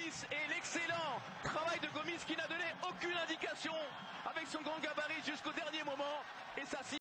Gomis et l'excellent travail de Gomis qui n'a donné aucune indication avec son grand gabarit jusqu'au dernier moment. Et ça